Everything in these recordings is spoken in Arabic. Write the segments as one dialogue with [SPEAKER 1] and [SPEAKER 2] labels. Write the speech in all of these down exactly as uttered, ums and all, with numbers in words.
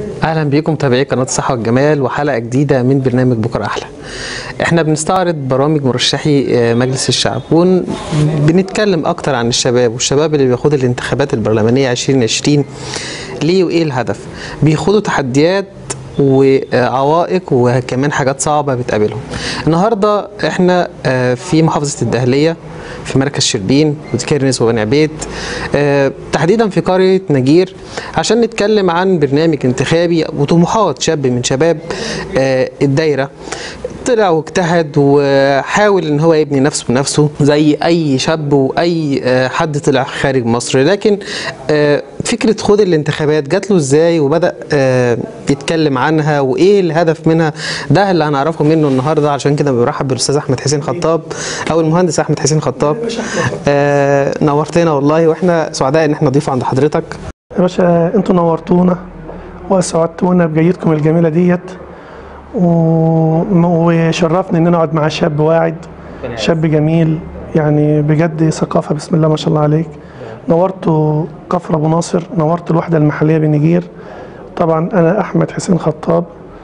[SPEAKER 1] اهلا بيكم متابعي قناه الصحه والجمال وحلقه جديده من برنامج بكره احلى. احنا بنستعرض برامج مرشحي مجلس الشعب وبنتكلم اكتر عن الشباب والشباب اللي بيخوضوا الانتخابات البرلمانيه عشرين عشرين. ليه وايه الهدف؟ بيخوضوا تحديات وعوائق وكمان حاجات صعبه بتقابلهم. النهارده احنا في محافظه الدهليه في مركز شربين وكرنس وبني عبيد، تحديدا في قريه نجير، عشان نتكلم عن برنامج انتخابي وطموحات شاب من شباب الدايره. طلع واجتهد وحاول ان هو يبني نفسه بنفسه زي اي شاب واي حد طلع خارج مصر، لكن فكره خوض الانتخابات جات له ازاي وبدا يتكلم عنها وايه الهدف منها، ده اللي هنعرفه منه النهارده. عشان كده برحب بالاستاذ احمد حسين خطاب او المهندس احمد حسين خطاب. نورتنا والله، واحنا سعداء ان احنا نضيف عند حضرتك.
[SPEAKER 2] يا باشا انتوا نورتونا واسعدتونا بجيتكم الجميله ديت، وشرفني ان انا اقعد مع شاب واعد، شاب جميل يعني بجد، ثقافه بسم الله ما شاء الله عليك. نورتوا كفر ابو ناصر، نورتوا الوحده المحليه بنجير. طبعا انا احمد حسين خطاب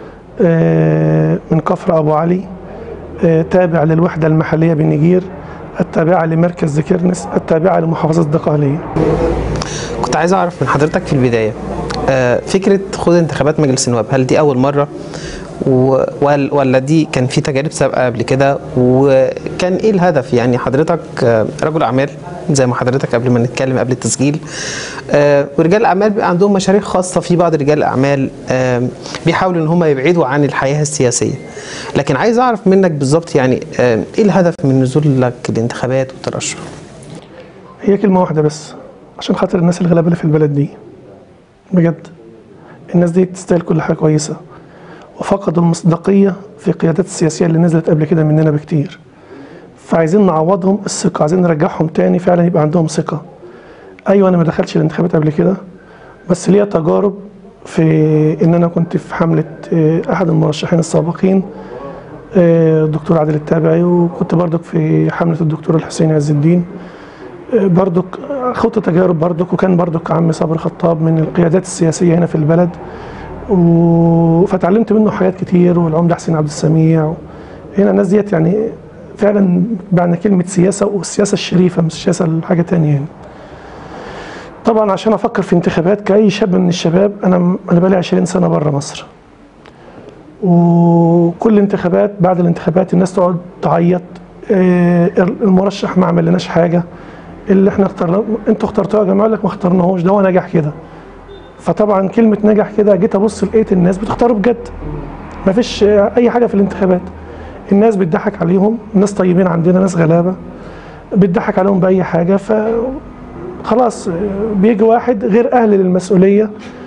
[SPEAKER 2] من كفر ابو علي، تابع للوحده المحليه بنجير، التابعه لمركز كرنس، التابعه لمحافظه الدقهليه.
[SPEAKER 1] كنت عايز اعرف من حضرتك في البدايه فكره خوض انتخابات مجلس النواب، هل دي اول مره ولا دي كان في تجارب سابقه قبل كده، وكان ايه الهدف؟ يعني حضرتك رجل اعمال زي ما حضرتك قبل ما نتكلم قبل التسجيل، ورجال الاعمال بيبقى عندهم مشاريع خاصه، في بعض رجال الاعمال بيحاولوا ان هم يبعدوا عن الحياه السياسيه، لكن عايز اعرف منك بالظبط يعني ايه الهدف من نزولك الانتخابات والترشح؟
[SPEAKER 2] هي كلمه واحده بس، عشان خاطر الناس الغلابه اللي في البلد دي، بجد الناس دي تستاهل كل حاجه كويسه، وفقدوا المصداقيه في القيادات السياسيه اللي نزلت قبل كده مننا بكتير، فعايزين نعوضهم الثقه، عايزين نرجعهم تاني فعلا يبقى عندهم ثقه. ايوه انا ما دخلتش الانتخابات قبل كده، بس ليا تجارب في ان انا كنت في حمله احد المرشحين السابقين الدكتور عادل التابعي، وكنت برضك في حمله الدكتور الحسين عز الدين، برضك خدت تجارب برضك، وكان برضك عم صابر خطاب من القيادات السياسيه هنا في البلد، فتعلمت منه حاجات كتير، والعمده حسين عبد السميع. هنا الناس ديت يعني فعلا معنى كلمه سياسه، والسياسه الشريفه مش سياسه لحاجه ثانيه يعني. طبعا عشان افكر في انتخابات كاي شاب من الشباب، انا انا بقالي عشرين سنه بره مصر، وكل انتخابات بعد الانتخابات الناس تقعد تعيط، المرشح ما عملناش حاجه، اللي احنا اخترناه انتوا اخترتوه يا جماعه، يقول لك ما اخترناهوش، ده هو نجح كده. فطبعا كلمه نجح كده جيت ابص لقيت الناس بتختاروا بجد، ما فيش اي حاجه في الانتخابات، الناس بتضحك عليهم، الناس طيبين عندنا، ناس غلابه بتضحك عليهم باي حاجه، ف خلاص بيجي واحد غير اهل للمسؤوليه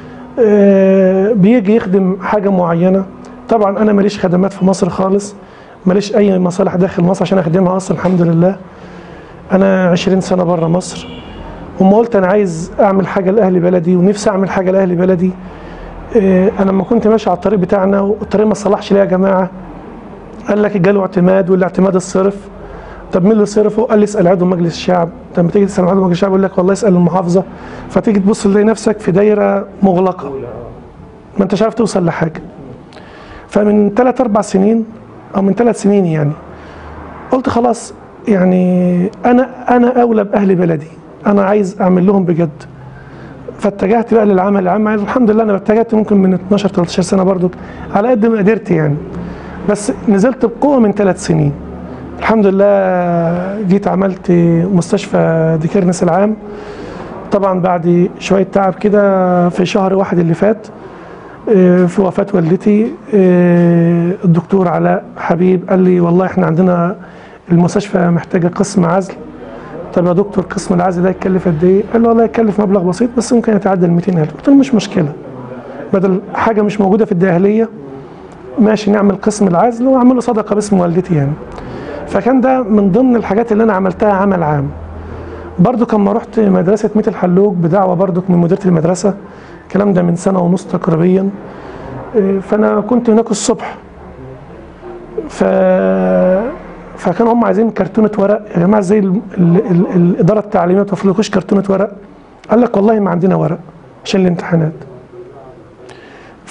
[SPEAKER 2] بيجي يخدم حاجه معينه. طبعا انا ماليش خدمات في مصر خالص، ماليش اي مصالح داخل مصر عشان اخدمها اصلا، الحمد لله. انا عشرين سنه بره مصر، وما قلت انا عايز اعمل حاجه لاهل بلدي، ونفسي اعمل حاجه لاهل بلدي. انا لما كنت ماشي على الطريق بتاعنا والطريق ما صلحش ليه يا جماعه، قال لك جاله اعتماد، والاعتماد الصرف. طب مين اللي صرفه؟ قال لي اسال عضو مجلس الشعب. لما تيجي تسال عضو مجلس الشعب يقول لك والله اسال المحافظه، فتيجي تبص تلاقي نفسك في دايره مغلقه، ما انتش عارف توصل لحاجه. فمن ثلاث اربع سنين او من ثلاث سنين يعني قلت خلاص، يعني انا انا اولى باهل بلدي، انا عايز اعمل لهم بجد. فاتجهت بقى للعمل العام. الحمد لله انا اتجهت ممكن من اتناشر تلتاشر سنه برضو على قد ما قدرت يعني، بس نزلت بقوه من ثلاث سنين الحمد لله. جيت عملت مستشفى دي كرنس العام، طبعا بعد شويه تعب كده في شهر واحد اللي فات في وفاه والدتي، الدكتور علاء حبيب قال لي والله احنا عندنا المستشفى محتاجه قسم عزل. طب يا دكتور قسم العزل ده يتكلف قد ايه؟ قال له والله يتكلف مبلغ بسيط بس ممكن يتعدى ال مئتين ألف. قلت له مش مشكله، بدل حاجه مش موجوده في الداهليه ماشي نعمل قسم العزل واعمله صدقه باسم والدتي يعني. فكان ده من ضمن الحاجات اللي انا عملتها عمل عام. برضو كان ما رحت مدرسه ميت الحلوج بدعوه برضو من مديره المدرسه، الكلام ده من سنه ونص تقريبا، فانا كنت هناك الصبح، ف فكانوا هم عايزين كرتونه ورق يا جماعه، ازاي ال... ال... ال... الاداره التعليميه ما توفرلكوش كرتونه ورق؟ قال لك والله ما عندنا ورق عشان الامتحانات.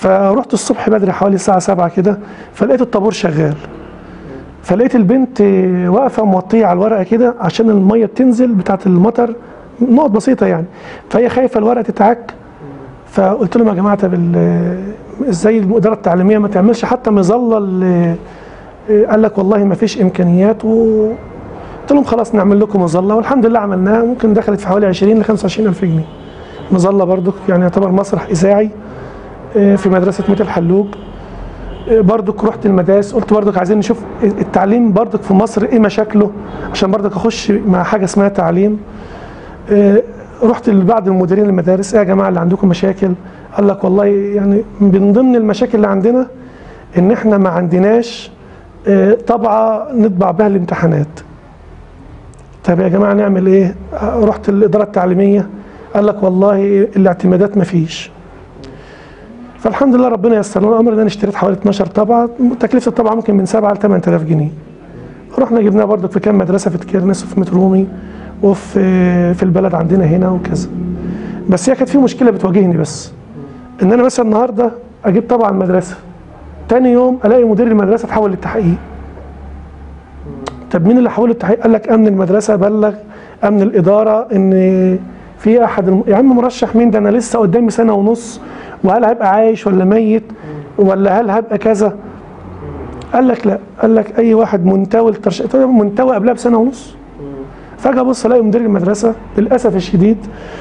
[SPEAKER 2] فرحت الصبح بدري حوالي الساعه سبعة كده، فلقيت الطابور شغال، فلقيت البنت واقفه موطيه على الورقه كده عشان الميه بتنزل بتاعه المطر، نقط بسيطه يعني، فهي خايفه الورقه تتعك. فقلت لهم يا جماعه طب ازاي الاداره التعليميه ما تعملش حتى مظله؟ قال لك والله ما فيش امكانيات. وقلت لهم خلاص نعمل لكم مظله، والحمد لله عملناها، ممكن دخلت في حوالي عشرين ل خمسة وعشرين ألف جنيه. مظله برضك يعني يعتبر مسرح اذاعي في مدرسه ميت الحلوج. برضك رحت المدارس، قلت برضك عايزين نشوف التعليم برضك في مصر ايه مشاكله، عشان برضك اخش مع حاجه اسمها تعليم. رحت لبعض المديرين المدارس، ايه يا جماعه اللي عندكم مشاكل؟ قال لك والله يعني من ضمن المشاكل اللي عندنا ان احنا ما عندناش طبعه نطبع بها الامتحانات. طب يا جماعه نعمل ايه؟ رحت الاداره التعليميه، قال لك والله الاعتمادات ما فيش. فالحمد لله ربنا يسر لنا الامر ان انا اشتريت حوالي اتناشر طبعه، تكلفه الطبعه ممكن من سبعة ل ثمانية آلاف جنيه. رحنا جبناها برضك في كام مدرسه، في تكرنس وفي مترومي وفي في البلد عندنا هنا وكذا. بس هي كانت في مشكله بتواجهني، بس ان انا مثلا النهارده اجيب طبعا المدرسه، تاني يوم الاقي مدير المدرسه تحول للتحقيق. طب مين اللي حول للتحقيق؟ قال لك امن المدرسه بلغ امن الاداره ان في احد الم... يا عم مرشح مين ده؟ انا لسه قدامي سنه ونص، وهل هيبقى عايش ولا ميت ولا هل هبقى كذا؟ قال لك لا، قال لك اي واحد منتوي الترشيح، منتوي قبلها بسنه ونص. فجاه ابص الاقي مدير المدرسه للاسف الشديد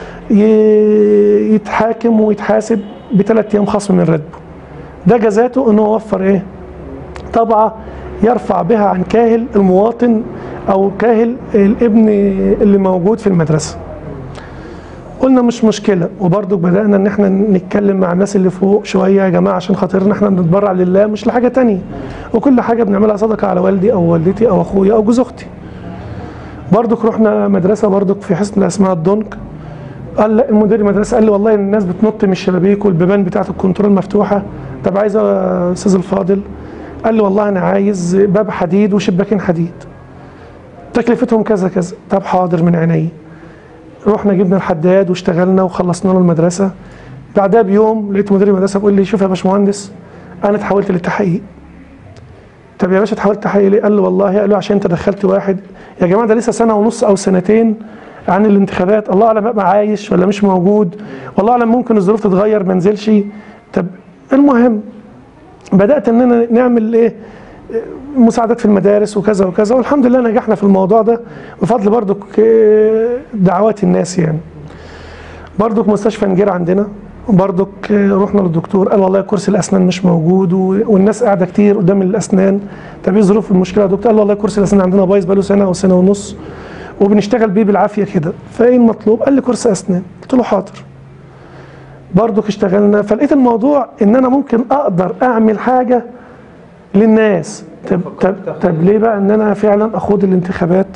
[SPEAKER 2] يتحاكم ويتحاسب بثلاث ايام خصم من راتبه. ده جزاته انه وفر ايه؟ طبعه يرفع بها عن كاهل المواطن او كاهل الابن اللي موجود في المدرسه. قلنا مش مشكله، وبرضك بدانا ان احنا نتكلم مع الناس اللي فوق شويه، يا جماعه عشان خاطرنا احنا بنتبرع لله مش لحاجه ثانيه، وكل حاجه بنعملها صدقه على والدي او والدتي او اخويا او جوز اختي. برضك رحنا مدرسه برضك في حصن اسمها الدنك، قال لا المدير المدرسه قال لي والله الناس بتنط من الشبابيك والبيبان بتاعه الكنترول مفتوحه، طب عايز يا استاذ الفاضل؟ قال لي والله انا عايز باب حديد وشباكين حديد، تكلفتهم كذا كذا. طب حاضر من عيني. رحنا جبنا الحداد واشتغلنا وخلصنا له المدرسه. بعدها بيوم لقيت مدير المدرسه بيقول لي شوف يا باشمهندس انا اتحولت للتحقيق. طب يا باشا اتحولت تحقيق ليه؟ قال له والله، قال له عشان انت دخلت واحد. يا جماعه ده لسه سنه ونص او سنتين عن الانتخابات، الله اعلم ابقى عايش ولا مش موجود، والله اعلم ممكن الظروف تتغير ما انزلش. طب المهم بدات اننا نعمل ايه؟ مساعدات في المدارس وكذا وكذا، والحمد لله نجحنا في الموضوع ده بفضل برضك دعوات الناس يعني. برضك مستشفى نجير عندنا، برضك رحنا للدكتور قال والله كرسي الاسنان مش موجود والناس قاعده كتير قدام الاسنان. طب ايه ظروف المشكله يا دكتور؟ قال والله كرسي الاسنان عندنا بايظ بقاله سنه او سنه ونص وبنشتغل بيه بالعافيه كده، فايه المطلوب؟ قال لي كرسي اسنان. قلت له حاضر. برضك اشتغلنا، فلقيت الموضوع ان انا ممكن اقدر اعمل حاجه للناس. طب طب طب ليه بقى ان انا فعلا اخوض الانتخابات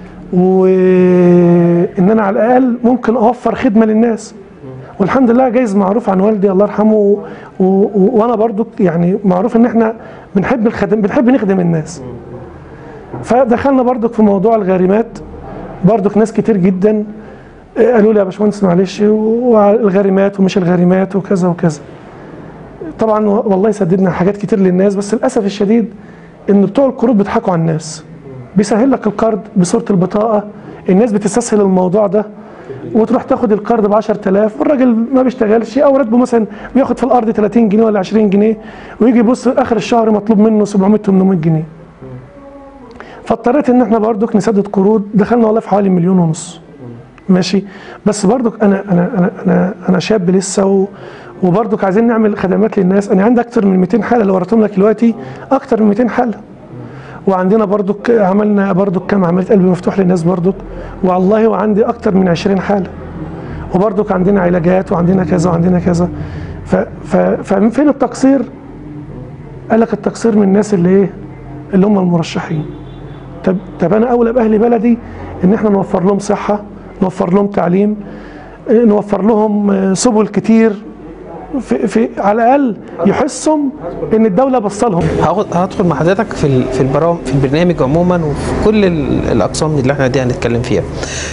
[SPEAKER 2] وان انا على الاقل ممكن اوفر خدمه للناس. والحمد لله جايز معروف عن والدي الله يرحمه و... و... وانا برضو يعني معروف ان احنا بنحب الخدم، بنحب نخدم الناس. فدخلنا برضو في موضوع الغارمات، برضو ناس كتير جدا قالوا لي يا باشمهندس معلش والغارمات ومش الغارمات وكذا وكذا. طبعا والله سددنا حاجات كتير للناس، بس للاسف الشديد ان بتوع القروض بيضحكوا على الناس، بيسهل لك القرض بصوره البطاقه، الناس بتستسهل الموضوع ده وتروح تاخد القرض ب عشرة آلاف والراجل ما بيشتغلش او راتبه مثلا بياخد في الارض ثلاثين جنيه ولا عشرين جنيه، ويجي يبص اخر الشهر مطلوب منه سبعمية ثمانمية جنيه. فاضطريت ان احنا برضك نسدد قروض، دخلنا والله في حوالي مليون ونص. ماشي، بس برضك انا انا انا انا, أنا شاب لسه و وبرضك عايزين نعمل خدمات للناس. انا عندي اكتر من مئتين حاله اللي وريتهم لك دلوقتي، اكتر من مئتين حاله. وعندنا برضك عملنا برضك كام عمليه قلب مفتوح للناس برضك، والله وعندي اكتر من عشرين حاله. وبرضك عندنا علاجات وعندنا كذا وعندنا كذا. ف ف ففين التقصير؟ قال لك التقصير من الناس اللي ايه؟ اللي هم المرشحين. طب طب انا اولى باهل بلدي ان احنا نوفر لهم صحه، نوفر لهم تعليم، نوفر لهم سبل كتير في, في على الاقل يحسهم ان الدوله بصلهم.
[SPEAKER 1] هدخل مع حضرتك في في البرامج في البرنامج عموما وفي كل الاقسام اللي احنا دي هنتكلم فيها.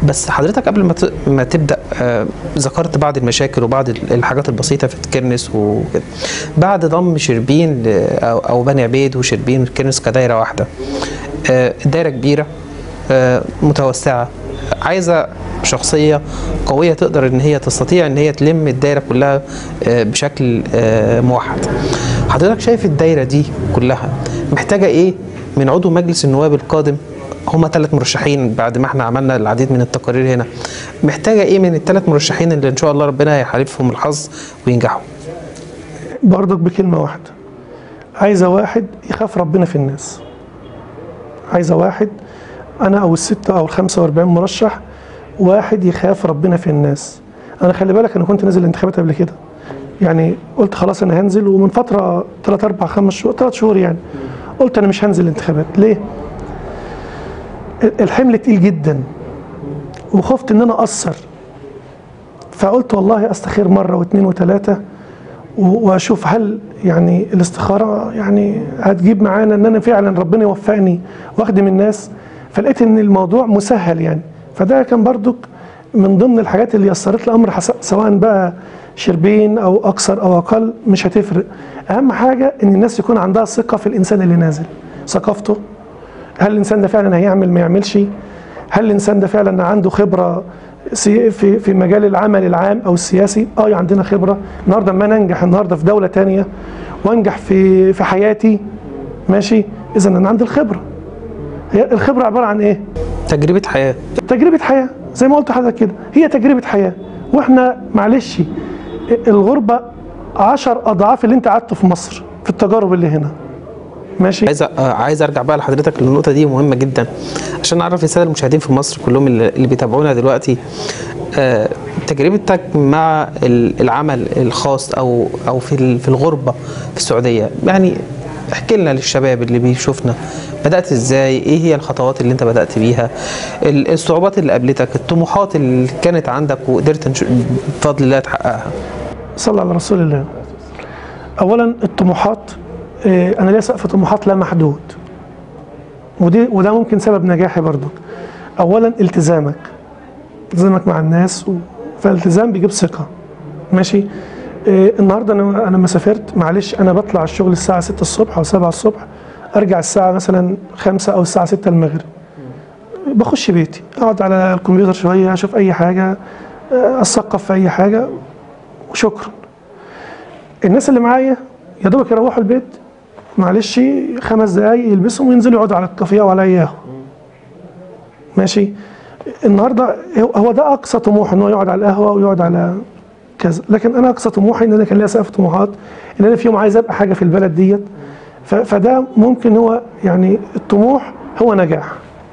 [SPEAKER 1] بس حضرتك قبل ما ت- ما تبدا آه، ذكرت بعض المشاكل وبعض ال- الحاجات البسيطه في الكرنس وكده. بعد ضم شربين ل- او أو بني عبيد وشربين والكرنس كدايره واحده، آه، الدايره كبيره، آه، متوسعه، عايزه شخصيه قويه تقدر ان هي تستطيع ان هي تلم الدايره كلها آه، بشكل آه، موحد. حضرتك شايف الدايره دي كلها محتاجه ايه من عضو مجلس النواب القادم؟ هما ثلاث مرشحين بعد ما احنا عملنا العديد من التقارير هنا، محتاجه ايه من الثلاث مرشحين اللي ان شاء الله ربنا هيحالفهم الحظ وينجحوا؟
[SPEAKER 2] برضك بكلمة واحدة، عايزة واحد يخاف ربنا في الناس. عايزة واحد، أنا أو الستة أو الخمسة وأربعين مرشح، واحد يخاف ربنا في الناس. أنا خلي بالك أنا كنت نازل الانتخابات قبل كده، يعني قلت خلاص أنا هنزل، ومن فترة ثلاث أربع خمس شهور ثلاث شهور يعني قلت أنا مش هنزل الانتخابات. ليه؟ الحمل تقيل جدا وخفت إن أنا أقصر، فقلت والله أستخير مرة واثنين وثلاثة واشوف هل يعني الاستخاره يعني هتجيب معانا ان انا فعلا ربنا يوفقني واخدم الناس. فلقيت ان الموضوع مسهل يعني، فده كان برضك من ضمن الحاجات اللي يسرت لي الامر، سواء بقى شربين او اكثر او اقل مش هتفرق. اهم حاجه ان الناس يكون عندها ثقه في الانسان اللي نازل، ثقافته، هل الانسان ده فعلا هيعمل ما يعملش، هل الانسان ده فعلا عنده خبره في في مجال العمل العام او السياسي. اه عندنا خبره النهارده، ما ننجح النهارده في دوله تانية وانجح في في حياتي ماشي، اذا انا عندي الخبره. هي الخبره عباره عن ايه؟
[SPEAKER 1] تجربه حياه.
[SPEAKER 2] تجربه حياه زي ما قلت لحضرتك كده، هي تجربه حياه. واحنا معلش الغربه عشر اضعاف اللي انت قعدته في مصر في التجارب اللي هنا ماشي.
[SPEAKER 1] عايز عايز ارجع بقى لحضرتك للنقطه دي مهمه جدا عشان نعرف الساده المشاهدين في مصر كلهم اللي اللي بيتابعونا دلوقتي، آه، تجربتك مع ال- العمل الخاص او او في ال- في الغربه في السعوديه. يعني احكي لنا للشباب اللي بيشوفنا، بدات ازاي؟ ايه هي الخطوات اللي انت بدات بيها؟ ال- الصعوبات اللي قابلتك، الطموحات اللي كانت عندك وقدرت نش- بفضل الله تحققها.
[SPEAKER 2] صلى على رسول الله. اولا الطموحات، آه، انا ليا سقف طموحات لا محدود، ودي وده ممكن سبب نجاحي برضو. اولا التزامك، التزامك مع الناس، و... فالالتزام بيجيب ثقه ماشي. إيه النهارده انا انا لما سافرت معلش انا بطلع الشغل الساعه ستة الصبح او سبعة الصبح، ارجع الساعه مثلا خمسة او الساعه ستة المغرب، بخش بيتي اقعد على الكمبيوتر شويه اشوف اي حاجه، اثقف في اي حاجه وشكرا. الناس اللي معايا يا دوبك يروحوا البيت معلش خمس دقايق يلبسهم وينزلوا يقعدوا على الكافيه وعلى اياهم ماشي. النهارده هو ده اقصى طموح، ان هو يقعد على القهوه ويقعد على كذا. لكن انا اقصى طموحي ان انا كان ليا سقف طموحات ان انا في يوم عايز ابقى حاجه في البلد ديت. فده ممكن هو يعني الطموح هو نجاح.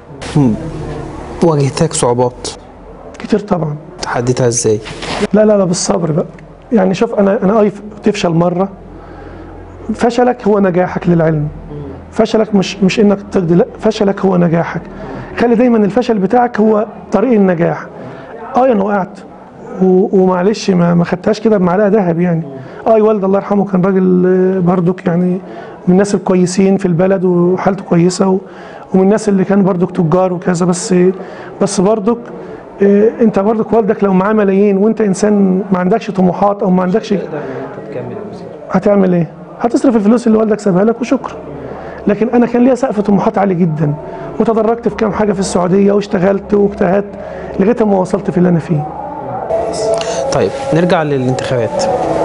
[SPEAKER 1] واجهتك صعوبات
[SPEAKER 2] كتير طبعا.
[SPEAKER 1] تحديتها ازاي؟
[SPEAKER 2] لا لا لا بالصبر بقى. يعني شوف انا انا اي تفشل مره، فشلك هو نجاحك للعلم. فشلك مش مش انك تقضي، لا فشلك هو نجاحك. خلي دايما الفشل بتاعك هو طريق النجاح. اه انا وقعت ومعلش ما ما خدتهاش كده بمعلقه ذهب يعني. اه والد الله يرحمه كان راجل بردك يعني من الناس الكويسين في البلد وحالته كويسه، ومن الناس اللي كان بردك تجار وكذا، بس بس بردك إيه انت بردك والدك لو معاه ملايين وانت انسان ما عندكش طموحات او ما عندكش، هتعمل ايه؟ هتصرف الفلوس اللي والدك سابها لك وشكرا. لكن انا كان ليا سقف طموحات عالي جدا، وتدرجت في كام حاجه في السعوديه واشتغلت واجتهدت لغايه ما وصلت في اللي انا فيه.
[SPEAKER 1] طيب نرجع للانتخابات.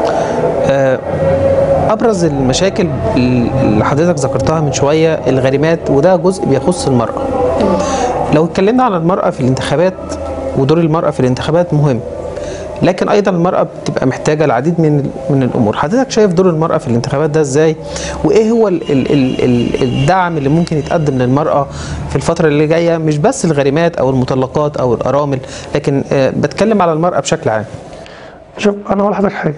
[SPEAKER 1] ابرز المشاكل اللي حضرتك ذكرتها من شويه الغريمات، وده جزء بيخص المراه. لو اتكلمنا على المراه في الانتخابات ودور المراه في الانتخابات مهم، لكن ايضا المراه بتبقى محتاجه العديد من من الامور. حضرتك شايف دور المراه في الانتخابات ده ازاي؟ وايه هو ال ال ال الدعم اللي ممكن يتقدم للمراه في الفتره اللي جايه، مش بس الغريمات او المطلقات او الارامل، لكن آه بتكلم على المراه بشكل عام.
[SPEAKER 2] شوف انا هقول لحضرتك حاجه،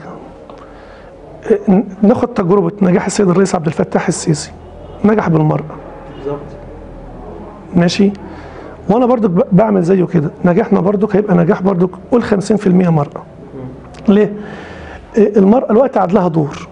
[SPEAKER 2] ناخد تجربه نجاح السيد الرئيس عبد الفتاح السيسي، نجح بالمراه بالظبط ماشي، وانا برضك بعمل زيه كده. نجاحنا برضك هيبقى نجاح برضك قول خمسين في المية مرأة. ليه؟ المرأة الوقت عاد دور،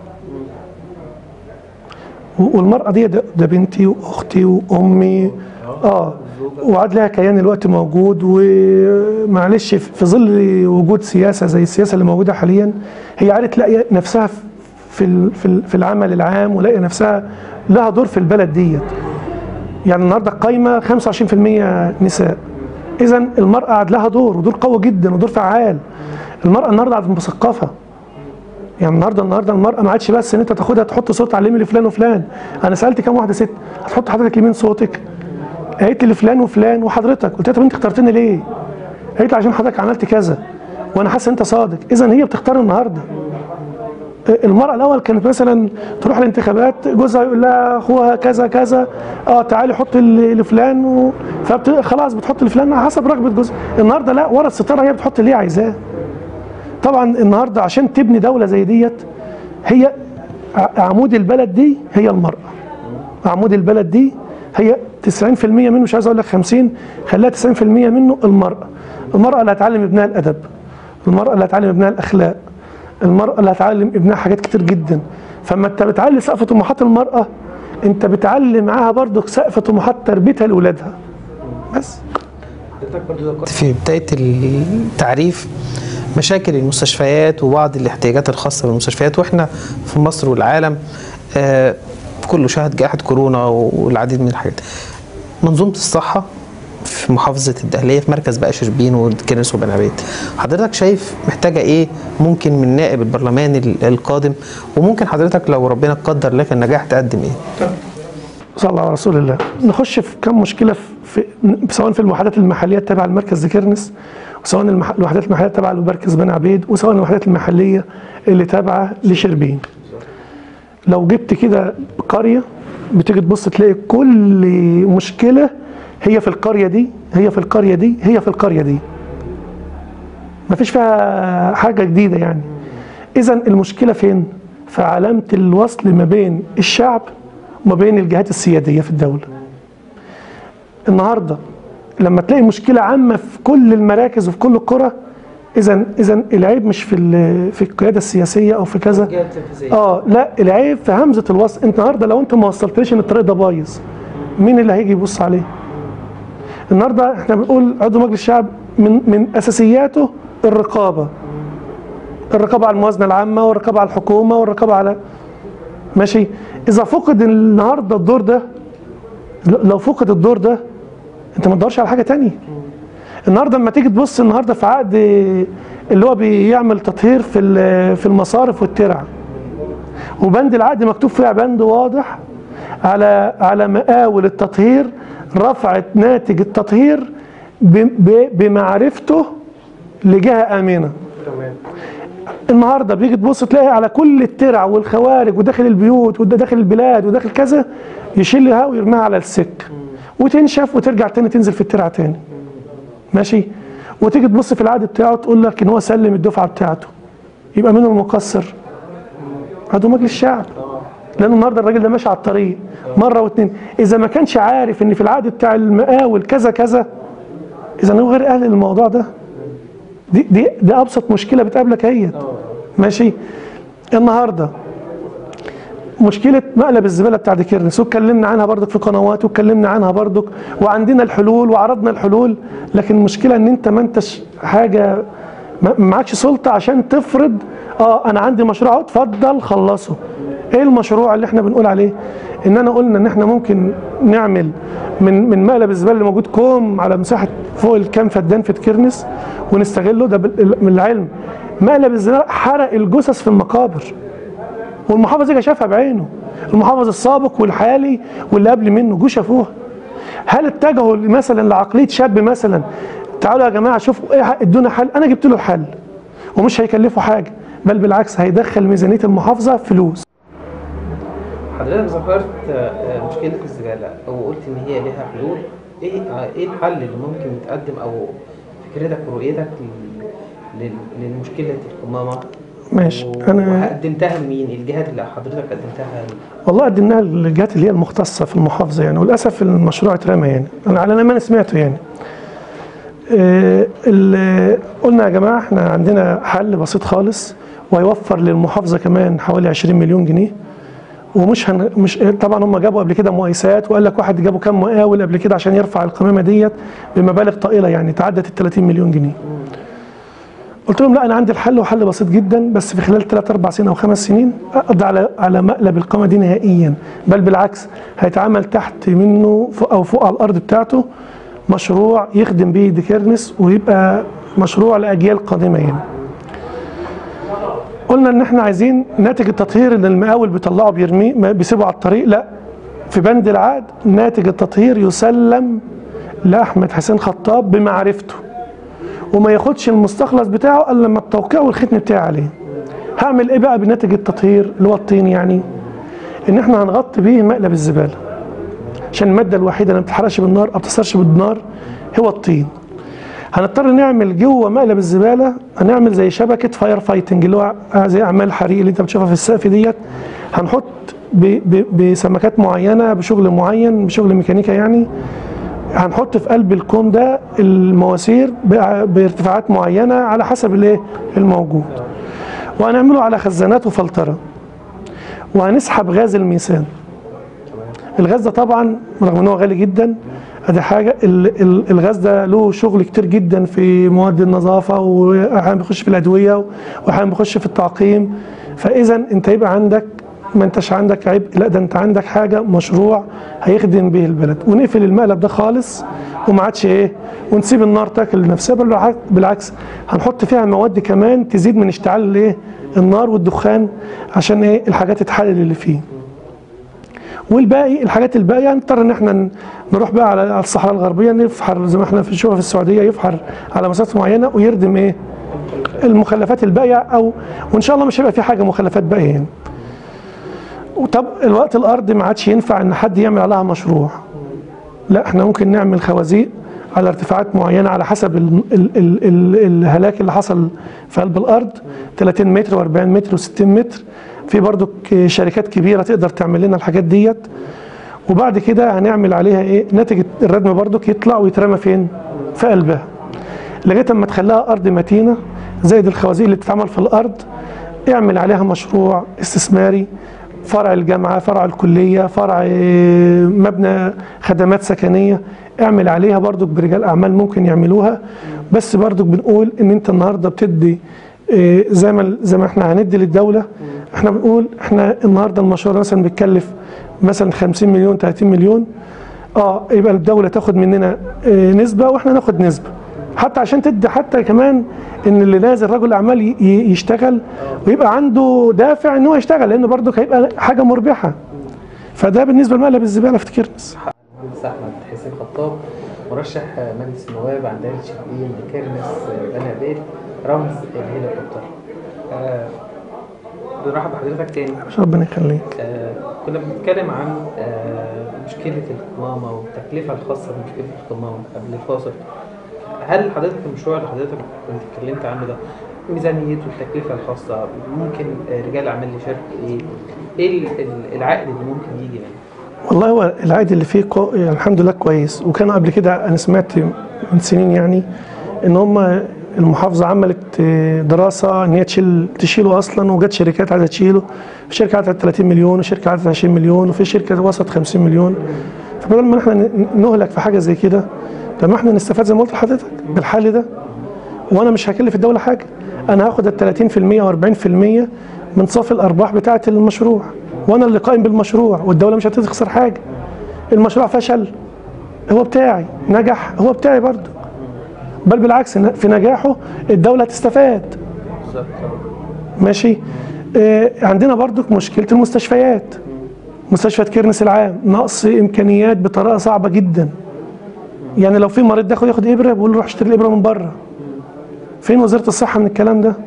[SPEAKER 2] والمرأة دي ده, ده بنتي واختي وامي. اه وعاد لها كيان الوقت موجود، ومعلش في ظل وجود سياسه زي السياسه اللي موجوده حاليا هي عادت تلاقي نفسها في في العمل العام، ولاقي نفسها لها دور في البلد ديت. يعني النهارده القايمه خمسة وعشرين في المية نساء، اذا المراه عاد لها دور، ودور قوي جدا ودور فعال. المراه النهارده عاد مثقفه، يعني النهارده النهارده المراه ما عادش بس ان انت تاخدها تحط صوت علمي لفلان وفلان. انا سالت كام واحده ست هتحط حضرتك لمين صوتك؟ قالت لي لفلان وفلان وحضرتك. قلت لها طب انت اخترتني ليه؟ قالت لي عشان حضرتك عملت كذا وانا حاسه انت صادق. اذا هي بتختار النهارده. المراه الاول كانت مثلا تروح الانتخابات جوزها يقول لها اخوها كذا كذا، اه تعالي حطي لفلان و... فخلاص بتحط لفلان على حسب رغبه جوزها. النهارده لا، ورا الستاره هي بتحط اللي هي عايزاه. طبعا النهارده عشان تبني دوله زي ديت هي عمود البلد دي هي المراه. عمود البلد دي هي تسعين في المية منه، مش عايز اقول لك خمسين، خليها تسعين في المية منه المراه. المراه اللي هتعلم ابنها الادب، المراه اللي هتعلم ابنها الاخلاق، المراه اللي هتعلم ابنها حاجات كتير جدا. فما انت بتعلي سقف طموحات المراه، انت بتعلي معاها برضه سقف طموحات تربيتها لاولادها. بس
[SPEAKER 1] في بدايه التعريف مشاكل المستشفيات وبعض الاحتياجات الخاصه بالمستشفيات، واحنا في مصر والعالم آه كله شهد جائحه كورونا والعديد من الحاجات. منظومه الصحه في محافظه الدقهليه في مركز بقى شربين وكرنس وبني عبيد، حضرتك شايف محتاجه ايه ممكن من نائب البرلمان القادم، وممكن حضرتك لو ربنا قدر لك النجاح تقدم ايه؟
[SPEAKER 2] صلى الله على رسول الله. نخش في كم مشكله في سواء في الوحدات المحليه تبع المركز كرنس، وسواء المح... الوحدات المحليه تبع المركز بني عبيد، وسواء الوحدات المحليه اللي تابعه لشربين. لو جبت كده قريه بتيجي تبص تلاقي كل مشكله هي في القريه دي، هي في القريه دي، هي في القريه دي. مفيش فيها حاجه جديده يعني. اذا المشكله فين؟ في علامه الوصل ما بين الشعب وما بين الجهات السياديه في الدوله. النهارده لما تلاقي مشكله عامه في كل المراكز وفي كل القرى، اذا اذا العيب مش في في القياده السياسيه او في كذا، اه لا، العيب في همزه الوصل. انت النهارده لو انت ما وصلتليش ان الطريق ده بايظ، مين اللي هيجي يبص عليه؟ النهارده احنا بنقول عضو مجلس الشعب من من اساسياته الرقابه. الرقابه على الموازنه العامه، والرقابه على الحكومه، والرقابه على ماشي. اذا فقد النهارده الدور ده، لو فقد الدور ده انت ما تدورش على حاجه ثانيه. النهارده لما تيجي تبص النهارده في عقد اللي هو بيعمل تطهير في في المصارف والترع، وبند العقد مكتوب فيها بند واضح على على مقاول التطهير رفعت ناتج التطهير بمعرفته لجهه امنه. النهارده بيجي تبص تلاقي على كل الترع والخوارج وداخل البيوت وداخل البلاد وداخل كذا يشيلها ويرميها على السك وتنشف وترجع تاني تنزل في الترعه تاني. ماشي. وتيجي تبص في العقد بتاعه تقول لك ان هو سلم الدفعه بتاعته. يبقى مين المقصر؟ عضو مجلس الشعب. لان النهارده الراجل ده ماشي على الطريق مره واثنين، اذا ما كانش عارف ان في العقد بتاع المقاول كذا كذا، اذا هو غير اهل للموضوع ده. دي دي دي ابسط مشكله بتقابلك هي. ماشي. النهارده مشكله مقلب الزباله بتاع كرنس، واتكلمنا عنها برضك في قنوات، واتكلمنا عنها برضك، وعندنا الحلول وعرضنا الحلول. لكن المشكله ان انت ما انتش حاجه، ما معكش سلطه عشان تفرض اه انا عندي مشروع اتفضل خلصه. ايه المشروع اللي احنا بنقول عليه؟ ان انا قلنا ان احنا ممكن نعمل من من مقلب الزباله اللي موجود كوم على مساحه فوق الكام فدان في كرنس ونستغله. ده من العلم مقلب الزباله حرق الجثث في المقابر، والمحافظ جه شافها بعينه. المحافظ السابق والحالي واللي قبل منه جو شافوها. هل اتجهوا مثلا لعقليه شاب مثلا تعالوا يا جماعه شوفوا ايه ادونا حل؟ انا جبت له الحل ومش هيكلفه حاجه، بل بالعكس هيدخل ميزانيه المحافظه فلوس.
[SPEAKER 1] حضرتك ذكرت مشكله الزباله وقلت ان هي لها حلول. ايه ايه الحل اللي ممكن يتقدم او فكرتك ورؤيتك للمشكله القمامه؟
[SPEAKER 2] ماشي. انا
[SPEAKER 1] قدمتها لمين؟ الجهات اللي حضرتك قدمتها لمين؟
[SPEAKER 2] والله قدمناها للجهات اللي هي المختصه في المحافظه يعني، وللاسف المشروع اترمى يعني، انا على ما انا سمعته يعني. آه قلنا يا جماعه احنا عندنا حل بسيط خالص وهيوفر للمحافظه كمان حوالي عشرين مليون جنيه، ومش هن مش طبعا هم جابوا قبل كده مقايسات، وقال لك واحد جابوا كام مقاول قبل كده عشان يرفع القمامه ديت بمبالغ طائله يعني تعدت ال ثلاثين مليون جنيه. قلت لهم لا انا عندي الحل، وحل بسيط جدا، بس في خلال ثلاث اربع سنين او خمس سنين اقضي على على مقلب القمه دي نهائيا، بل بالعكس هيتعمل تحت منه فوق او فوق على الارض بتاعته مشروع يخدم بيه ديكيرنس، ويبقى مشروع لاجيال قادمه يعني. قلنا ان احنا عايزين ناتج التطهير اللي المقاول بيطلعه بيرميه بيسيبه على الطريق، لا، في بند العقد ناتج التطهير يسلم لاحمد حسين خطاب بمعرفته، وما ياخدش المستخلص بتاعه الا لما التوقيع والختم بتاعي عليه. هعمل ايه بقى بناتج التطهير اللي هو الطين؟ يعني ان احنا هنغطي بيه مقلب الزباله، عشان الماده الوحيده اللي ما بتتحرقش بالنار او ما بتتأثرش بالنار هو الطين. هنضطر نعمل جوه مقلب الزباله، هنعمل زي شبكه فاير فايتنج اللي هو زي اعمال الحريق اللي انت بتشوفها في السقف ديت. هنحط بسمكات معينه بشغل معين بشغل ميكانيكا يعني، هنحط في قلب الكون ده المواسير بارتفاعات معينه على حسب الايه الموجود، وهنعمله على خزانات وفلتره، وهنسحب غاز الميثان. الغاز ده طبعا رغم ان هو غالي جدا، ادي حاجه، الغاز ده له شغل كتير جدا في مواد النظافه، واحيانا بيخش في الادويه، واحيانا بيخش في التعقيم. فاذا انت يبقى عندك ما انتش عندك عبء، لا ده انت عندك حاجه مشروع هيخدم به البلد. ونقفل المقلب ده خالص وما عادش ايه، ونسيب النار تاكل نفسها، بل بالعكس هنحط فيها مواد كمان تزيد من اشتعال الايه النار والدخان، عشان ايه الحاجات تتحلل اللي فيه. والباقي الحاجات الباقيه هنضطر ان احنا نروح بقى على الصحراء الغربيه، نفحر زي ما احنا في شوفها في السعوديه، يفحر على مسافات معينه ويردم ايه المخلفات الباقيه، او وان شاء الله مش هيبقى في حاجه مخلفات باقيه يعني. وطب الوقت الارض ما عادش ينفع ان حد يعمل عليها مشروع، لا احنا ممكن نعمل خوازيق على ارتفاعات معينه على حسب ال ال ال ال الهلاك اللي حصل في قلب الارض، ثلاثين متر واربعين متر وستين متر. في برضو شركات كبيره تقدر تعمل لنا الحاجات ديت. وبعد كده هنعمل عليها ايه ناتج الردم برضو يطلع ويترمى فين؟ في قلبها، لغايه اما تخليها ارض متينه زائد الخوازيق اللي بتتعمل في الارض. اعمل عليها مشروع استثماري، فرع الجامعه، فرع الكليه، فرع مبنى خدمات سكنيه، اعمل عليها برضو برجال اعمال ممكن يعملوها. بس برضو بنقول ان انت النهارده بتدي زي ما زي ما احنا هندي للدوله، احنا بنقول احنا النهارده المشروع مثلا بيتكلف مثلا خمسين مليون ثلاثين مليون، اه يبقى الدوله تاخد مننا نسبه واحنا ناخد نسبه، حتى عشان تدي حتى كمان ان اللي نازل رجل اعمال يشتغل ويبقى عنده دافع ان هو يشتغل، لانه برضه هيبقى حاجه مربحه. فده بالنسبه لمقلب الزباله في تكرنس.
[SPEAKER 1] المهندس احمد حسين خطاب مرشح مجلس النواب عن دائره شبين تكرنس بني عبيد، رمز الهليكوبتر. آه بنرحب بحضرتك تاني.
[SPEAKER 2] ربنا يخليك.
[SPEAKER 1] آه كنا بنتكلم عن آه مشكله القمامه والتكلفه الخاصه بمشكله القمامه قبل الفاصل. هل حضرتك المشروع اللي حضرتك كنت اتكلمت عنه ده ميزانيته والتكلفه الخاصه ممكن رجال الاعمال يشاركوا ايه؟ ايه العائد اللي ممكن يجي منه؟
[SPEAKER 2] والله هو العائد اللي فيه كو... يعني الحمد لله كويس. وكان قبل كده انا سمعت من سنين يعني ان هم المحافظه عملت دراسه ان هي تشيل تشيله اصلا، وجت شركات عايزه تشيله، في شركه عايزه ثلاثين مليون وشركه عايزه عشرين مليون وفي شركه وسط خمسين مليون. فبدل ما احنا نهلك في حاجه زي كده، طب ما احنا نستفاد زي ما قلت لحضرتك بالحل ده، وانا مش هكلف الدوله حاجه، انا هاخد ال ثلاثين في المية واربعين في المية من صافي الارباح بتاعه المشروع، وانا اللي قائم بالمشروع، والدوله مش هتخسر حاجه. المشروع فشل هو بتاعي، نجح هو بتاعي برضه، بل بالعكس في نجاحه الدوله هتستفاد. ماشي. آه عندنا برضه مشكله المستشفيات، مستشفى كرنس العام نقص امكانيات بطريقه صعبه جدا. يعني لو في مريض داخل ياخد ابره بيقول له روح اشتري الابره من بره. فين وزاره الصحه من الكلام ده؟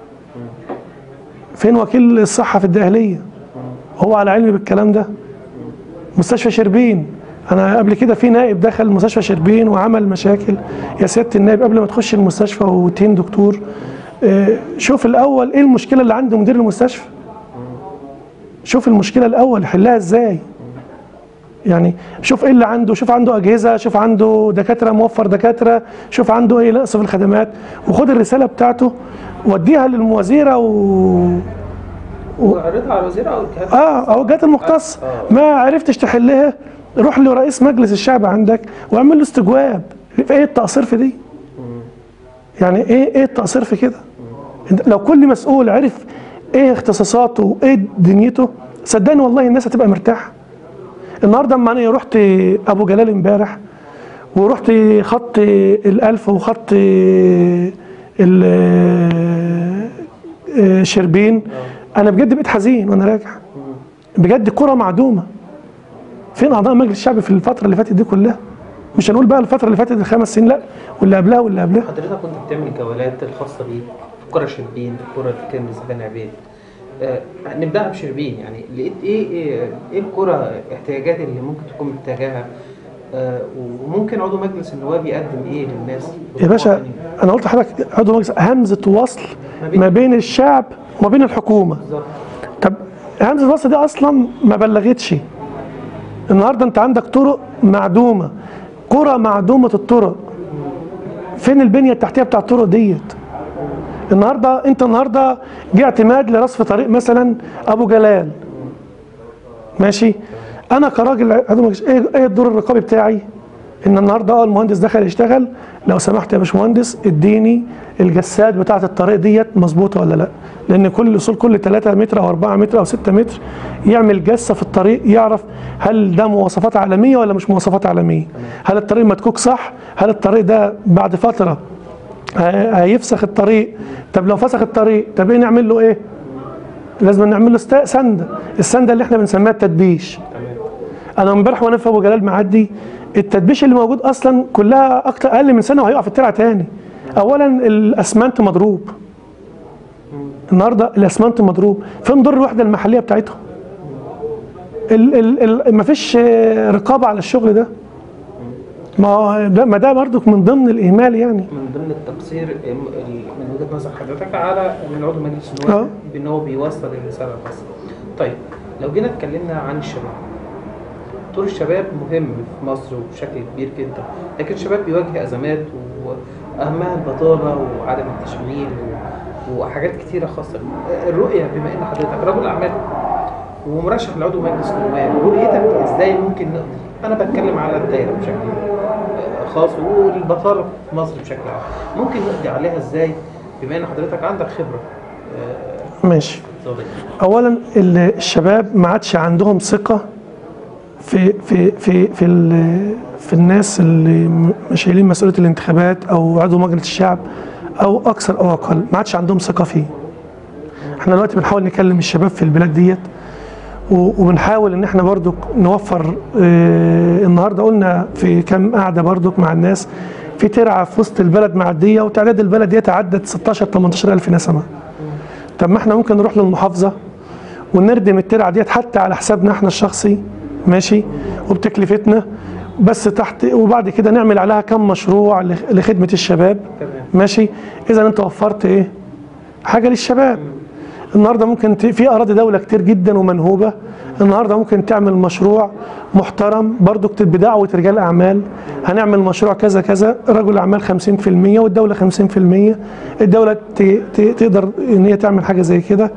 [SPEAKER 2] فين وكيل الصحه في الدقهليه؟ هو على علم بالكلام ده. مستشفى شربين، انا قبل كده في نائب دخل مستشفى شربين وعمل مشاكل. يا سياده النائب قبل ما تخش المستشفى وتهين دكتور، شوف الاول ايه المشكله اللي عند مدير المستشفى، شوف المشكله الاول حلها ازاي. يعني شوف ايه اللي عنده، شوف عنده اجهزه، شوف عنده دكاتره، موفر دكاتره، شوف عنده ايه نقص في الخدمات، وخد الرساله بتاعته وديها للوزيره و...
[SPEAKER 1] وعرضها على الوزير او الجهات
[SPEAKER 2] اه او الجهات المختصه. آه. ما عرفتش تحلها روح لرئيس مجلس الشعب عندك واعمل له استجواب. ايه التقصير في دي؟ مم. يعني ايه ايه التقصير في كده؟ لو كل مسؤول عرف ايه اختصاصاته وايه دنيته صدقني والله الناس هتبقى مرتاحه. النهارده اما انا رحت ابو جلال امبارح ورحت خط الالف وخط شربين، انا بجد بقيت حزين وانا راجع. بجد كرة معدومه. فين اعضاء مجلس الشعب في الفتره اللي فاتت دي كلها؟ مش هنقول بقى الفتره اللي فاتت الخمس سنين، لا واللي قبلها واللي قبلها.
[SPEAKER 1] حضرتك كنت بتعمل جولات الخاصه بيك في قرى شربين، في قرى كنز، بني عبيد. آه نبدأ بشربين، يعني لقيت ايه ايه, إيه القرى احتياجات اللي ممكن تكون محتاجاها، آه وممكن عضو مجلس النواب يقدم ايه للناس؟
[SPEAKER 2] يا باشا انا قلت لحضرتك عضو مجلس همزه وصل ما بين, ما بين الشعب وما بين الحكومه. بالظبط. طب همزه الوصل دي اصلا ما بلغتش. النهارده انت عندك طرق معدومه، قرى معدومه الطرق. فين البنيه التحتيه بتاع الطرق ديت؟ النهارده انت النهارده جه اعتماد لرصف طريق مثلا ابو جلال. ماشي؟ انا كراجل عضو ايه ايه الدور الرقابي بتاعي؟ ان النهارده اه المهندس دخل يشتغل، لو سمحت يا باشمهندس اديني الجسات بتاعه الطريق ديت مظبوطه ولا لا؟ لان كل اصول كل ثلاثة متر او أربعة متر او ستة متر يعمل جسه في الطريق يعرف هل ده مواصفات عالميه ولا مش مواصفات عالميه؟ هل الطريق مدكوك صح؟ هل الطريق ده بعد فتره هيفسخ الطريق؟ طب لو فسخ الطريق طب ايه نعمل له ايه؟ لازم نعمل له سنده، السنده اللي احنا بنسميها التدبيش. انا امبارح وانا في ابو جلال معدي التدبيش اللي موجود اصلا كلها اكتر اقل من سنه وهيقع في الترعه تاني. اولا الاسمنت مضروب. النهارده الاسمنت مضروب، فين دور الوحده المحليه بتاعتهم؟ ما فيش رقابه على الشغل ده. ما ده ما ده برضك من ضمن الاهمال، يعني
[SPEAKER 1] من ضمن التقصير من وجهه نظر حضرتك على من عضو مجلس النواب بان هو بيوصل الرساله الخاصه. طيب لو جينا اتكلمنا عن الشباب، دور الشباب مهم في مصر وبشكل كبير جدا، لكن الشباب بيواجه ازمات واهمها البطاله وعدم التشغيل وحاجات كتيره خاصه. الرؤيه بما ان حضرتك رجل اعمال ومرشح لعضو مجلس النواب، رؤيتك ازاي ممكن نقضي؟ انا بتكلم على الدايره بشكل خاص والبطاله في مصر بشكل عام، ممكن نقضي عليها ازاي بما ان حضرتك عندك خبره؟
[SPEAKER 2] ماشي. اولا الشباب ما عادش عندهم ثقه في في في في في الناس اللي شايلين مسؤوليه الانتخابات او عضو مجلس الشعب او اكثر او اقل، ما عادش عندهم ثقه فيه. احنا دلوقتي بنحاول نكلم الشباب في البلاد ديت وبنحاول ان احنا برضك نوفر. اه النهارده قلنا في كام قعده برضك مع الناس في ترعه في وسط البلد معديه وتعداد البلد يتعدى ستاشر تمنتاشر ألف نسمه. طب ما احنا ممكن نروح للمحافظه ونردم الترعه ديت حتى على حسابنا احنا الشخصي، ماشي، وبتكلفتنا بس تحت، وبعد كده نعمل عليها كم مشروع لخدمه الشباب. ماشي. اذا انت وفرت ايه؟ حاجه للشباب. النهارده ممكن في اراضي دوله كتير جدا ومنهوبه، النهارده ممكن تعمل مشروع محترم برضو بدعوه رجال اعمال. هنعمل مشروع كذا كذا، رجل اعمال خمسين في المية والدوله خمسين في المية، الدوله تقدر ان هي تعمل حاجه زي كده.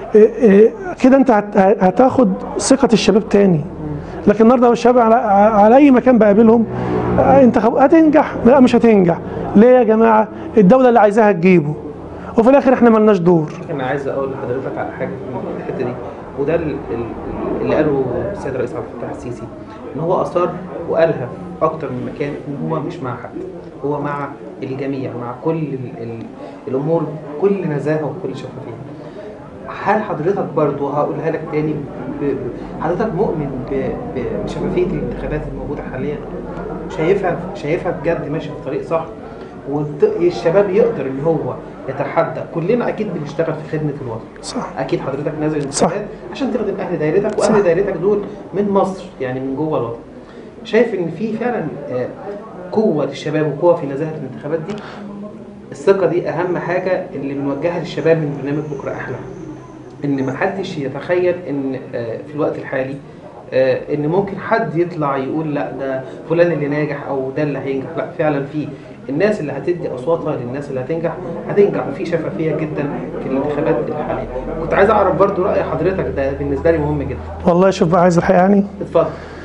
[SPEAKER 2] كده انت هتاخد ثقه الشباب تاني. لكن النهارده الشباب على, على اي مكان بقابلهم انت هتنجح؟ لا مش هتنجح. ليه يا جماعه؟ الدوله اللي عايزاها تجيبه وفي الاخر احنا مالناش دور.
[SPEAKER 1] انا عايز اقول لحضرتك على حاجه في الحته دي، وده اللي قاله السيد الرئيس عبد الفتاح السيسي، ان هو اصر وقالها في اكتر من مكان ان هو مش مع حد، هو مع الجميع، مع كل ال ال الامور بكل نزاهه وبكل شفافيه. هل حضرتك برضه هقولها لك تاني، حضرتك مؤمن بشفافيه الانتخابات الموجوده حاليا؟ شايفها شايفها بجد ماشيه في طريق صح؟ والشباب يقدر ان هو يتحدى؟ كلنا اكيد بنشتغل في خدمه الوطن، صح، اكيد حضرتك نازل انتخابات عشان تخدم اهل دايرتك، واهل دايرتك دول من مصر، يعني من جوه الوطن. شايف ان في فعلا قوه للشباب وقوه في نزاهه الانتخابات دي؟ الثقه دي اهم حاجه اللي بنوجهها للشباب من برنامج بكره احلى، ان ما حدش يتخيل ان في الوقت الحالي ان ممكن حد يطلع يقول لا ده فلان اللي ناجح او ده اللي هينجح. لا، فعلا في الناس اللي هتدي اصواتها للناس اللي هتنجح هتنجح، وفي شفافيه جدا في الانتخابات الحاليه. كنت عايز اعرف برضو راي حضرتك، ده بالنسبه لي مهم جدا.
[SPEAKER 2] والله شوف بقى، عايز الحقيقه يعني
[SPEAKER 1] اتفضل.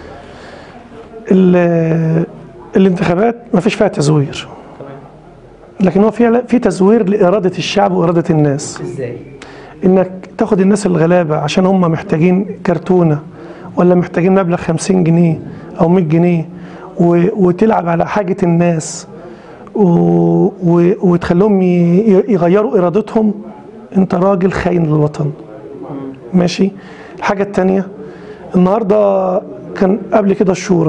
[SPEAKER 2] الانتخابات ما فيش فيها تزوير،
[SPEAKER 1] تمام،
[SPEAKER 2] لكن هو في في تزوير لاراده الشعب واراده الناس.
[SPEAKER 1] ازاي؟
[SPEAKER 2] انك تاخد الناس الغلابه عشان هم محتاجين كرتونه ولا محتاجين مبلغ خمسين جنيه او مية جنيه، وتلعب على حاجه الناس وتخليهم يغيروا ارادتهم. انت راجل خاين للوطن. ماشي. الحاجه الثانيه، النهارده كان قبل كده الشورى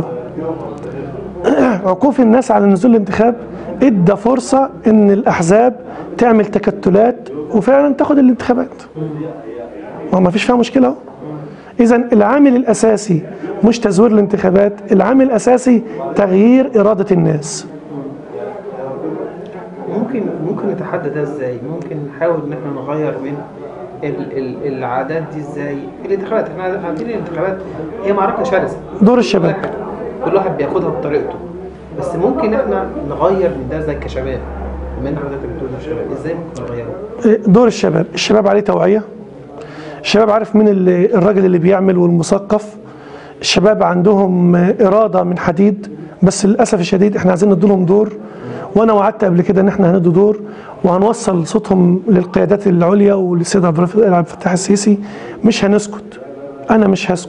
[SPEAKER 2] عكوف الناس على نزول الانتخاب ادى فرصه ان الاحزاب تعمل تكتلات وفعلا تاخد الانتخابات. ما فيش فيها مشكله اهو. اذا العامل الاساسي مش تزوير الانتخابات، العامل الاساسي تغيير اراده الناس.
[SPEAKER 1] ممكن ممكن نتحدى ده ازاي؟ ممكن نحاول ان احنا نغير من ال ال العادات دي ازاي؟ الانتخابات، احنا عارفين الانتخابات هي معركه شرسه.
[SPEAKER 2] دور الشباب
[SPEAKER 1] كل واحد بياخدها بطريقته، بس ممكن احنا نغير من ده زي كشباب. بما ان حضرتك بتقول الشباب، ازاي ممكن نغيره؟
[SPEAKER 2] دور الشباب، الشباب عليه توعيه. الشباب عارف مين الراجل اللي بيعمل والمثقف. الشباب عندهم اراده من حديد، بس للاسف الشديد احنا عايزين ندي لهم دور. وانا وعدت قبل كده ان احنا هندي دور وهنوصل صوتهم للقيادات العليا وللسيد عبد الفتاح السيسي. مش هنسكت، انا مش هسكت.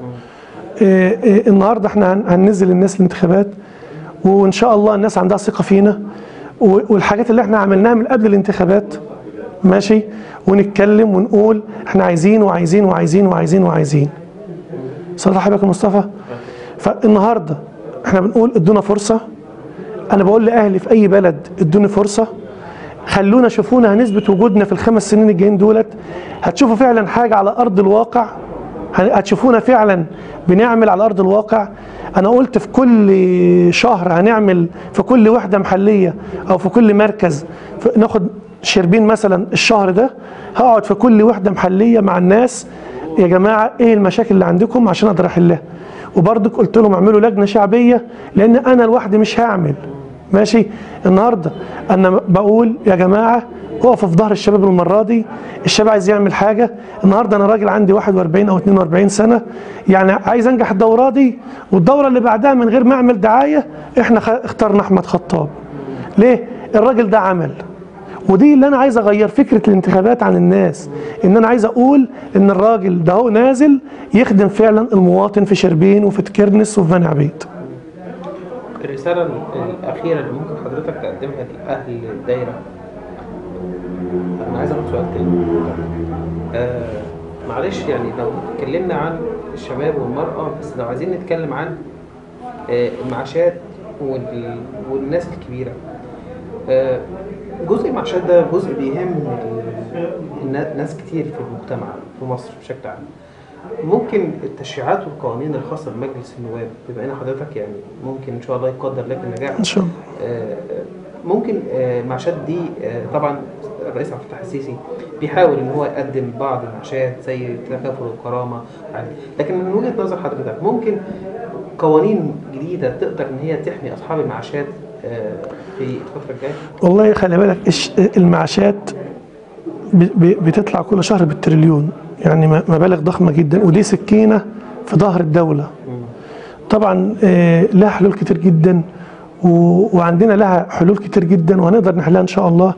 [SPEAKER 2] إيه إيه النهارده احنا هننزل الناس الانتخابات، وان شاء الله الناس عندها ثقه فينا، والحاجات اللي احنا عملناها من قبل الانتخابات ماشي، ونتكلم ونقول احنا عايزين وعايزين وعايزين وعايزين وعايزين. صراحه حضرتك يا مصطفى، فالنهارده احنا بنقول ادونا فرصه. انا بقول لاهلي في اي بلد ادوني فرصه، خلونا شوفونا هنثبت وجودنا في الخمس سنين الجايين دولت. هتشوفوا فعلا حاجه على ارض الواقع، هتشوفونا فعلا بنعمل على ارض الواقع. انا قلت في كل شهر هنعمل في كل وحده محليه او في كل مركز، ناخد شربين مثلا الشهر ده هقعد في كل وحده محليه مع الناس، يا جماعه ايه المشاكل اللي عندكم عشان اقدر احلها. وبرضك قلت لهم اعملوا لجنه شعبيه، لان انا لوحدي مش هعمل. ماشي. النهارده انا بقول يا جماعه اقفوا في ظهر الشباب المره دي. الشباب عايز يعمل حاجه. النهارده انا راجل عندي واحد وأربعين او اتنين وأربعين سنه، يعني عايز انجح الدوره دي والدوره اللي بعدها من غير ما اعمل دعايه. احنا اخترنا احمد خطاب. ليه؟ الراجل ده عمل. ودي اللي انا عايز اغير فكره الانتخابات عن الناس، ان انا عايز اقول ان الراجل ده هو نازل يخدم فعلا المواطن في شربين وفي تكرنس وفي بني عبيد.
[SPEAKER 1] الرساله الاخيره اللي ممكن حضرتك تقدمها لاهل الدايره، انا عايز اخد سؤال تاني. آه معلش، يعني لو اتكلمنا عن الشباب والمراه، بس لو عايزين نتكلم عن آه المعاشات والناس الكبيره، آه جزء المعاشات ده جزء بيهم ناس كتير في المجتمع في مصر بشكل عام. ممكن التشريعات والقوانين الخاصه بمجلس النواب، بما ان حضرتك يعني ممكن ان شاء الله يقدر لك النجاح
[SPEAKER 2] ان شاء الله،
[SPEAKER 1] ممكن المعاشات دي طبعا الرئيس عبد الفتاح السيسي بيحاول ان هو يقدم بعض المعاشات زي التكافل والكرامه، لكن من وجهه نظر حضرتك ممكن قوانين جديده تقدر ان هي تحمي اصحاب المعاشات في الفتره الجايه؟
[SPEAKER 2] والله خلي بالك المعاشات بتطلع كل شهر بالتريليون، يعني مبالغ ضخمه جدا، ودي سكينه في ظهر الدوله. طبعا لها حلول كتير جدا، وعندنا لها حلول كتير جدا وهنقدر نحلها ان شاء الله.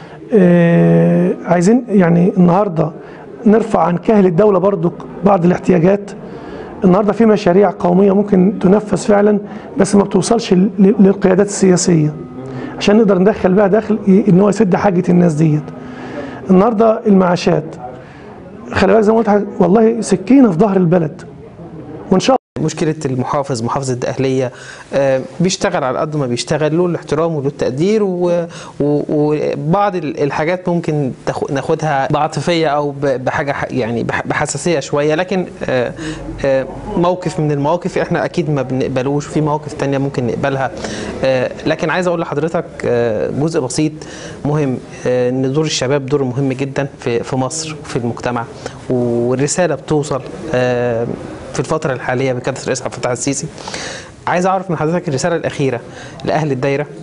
[SPEAKER 2] عايزين يعني النهارده نرفع عن كاهل الدوله برضو بعض الاحتياجات. النهارده في مشاريع قوميه ممكن تنفذ فعلا، بس ما بتوصلش للقيادات السياسيه عشان نقدر ندخل بقى داخل ان هو يسد حاجه الناس ديت. النهارده المعاشات خلي بالك زي ما قلت والله سكينه في ظهر البلد، وان شاء الله.
[SPEAKER 1] مشكله المحافظ محافظه الدقهليه بيشتغل على قد ما بيشتغل، له الاحترام وله التقدير، وبعض الحاجات ممكن ناخدها بعاطفيه او بحاجه يعني بحساسيه شويه، لكن موقف من المواقف احنا اكيد ما بنقبلوش، وفي مواقف ثانيه ممكن نقبلها. لكن عايز اقول لحضرتك جزء بسيط مهم، ان دور الشباب دور مهم جدا في في مصر وفي المجتمع، والرساله بتوصل في الفترة الحالية بقيادة الرئيس عبد الفتاح السيسي. عايز أعرف من حضرتك الرسالة الأخيرة لأهل الدايرة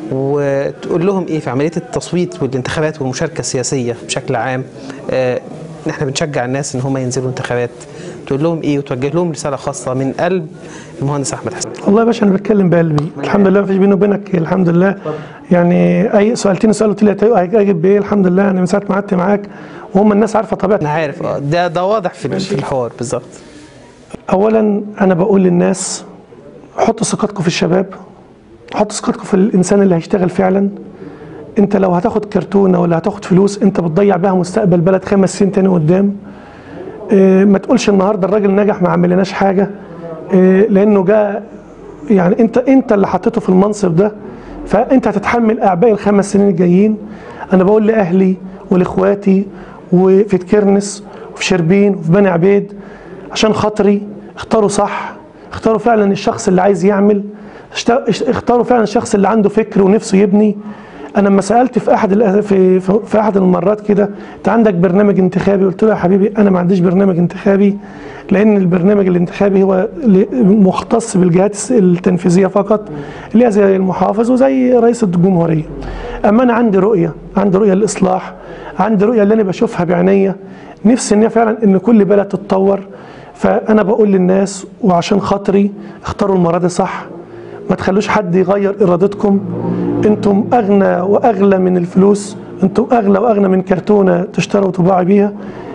[SPEAKER 1] وتقول لهم ايه في عمليه التصويت والانتخابات والمشاركه السياسيه بشكل عام. آه احنا بنشجع الناس ان هم ينزلوا انتخابات، تقول لهم ايه وتوجه لهم رساله خاصه من قلب المهندس احمد حسن.
[SPEAKER 2] والله يا باشا انا بتكلم بقلبي الحمد لله، مفيش بيني وبينك الحمد لله. يعني اي سالتني سؤال قلت لي اجيب بايه؟ الحمد لله انا من ساعه ما قعدت معاك وهم الناس عارفه طبيعتي.
[SPEAKER 1] انا عارف اه ده ده واضح في في الحوار بالظبط.
[SPEAKER 2] اولا انا بقول للناس حطوا ثقتكم في الشباب، حطوا ثقتكم في الانسان اللي هيشتغل فعلا. انت لو هتاخد كرتونه ولا هتاخد فلوس انت بتضيع بيها مستقبل بلد خمس سنين تاني قدام. اه ما تقولش النهارده الراجل نجح ما عملناش حاجه، اه لانه جاء يعني انت انت اللي حطيته في المنصب ده، فانت هتتحمل اعباء الخمس سنين الجايين. انا بقول لاهلي ولاخواتي وفي تكرنس وفي شربين وفي بني عبيد عشان خاطري اختاروا صح، اختاروا فعلا الشخص اللي عايز يعمل، اختاروا فعلا الشخص اللي عنده فكر ونفسه يبني. انا لما سالت في احد في في احد المرات كده انت عندك برنامج انتخابي؟ قلت له يا حبيبي انا ما عنديش برنامج انتخابي، لان البرنامج الانتخابي هو مختص بالجهات التنفيذيه فقط اللي هي زي المحافظ وزي رئيس الجمهوريه. اما انا عندي رؤيه، عندي رؤيه للاصلاح، عندي رؤيه اللي انا بشوفها بعينيا، نفسي ان فعلا ان كل بلد تتطور. فانا بقول للناس وعشان خاطري اختاروا المره دي صح، ما تخلوش حد يغير ارادتكم. انتم اغنى واغلى من الفلوس، انتم اغلى واغنى من كرتونه تشتروا وتباعوا بيها.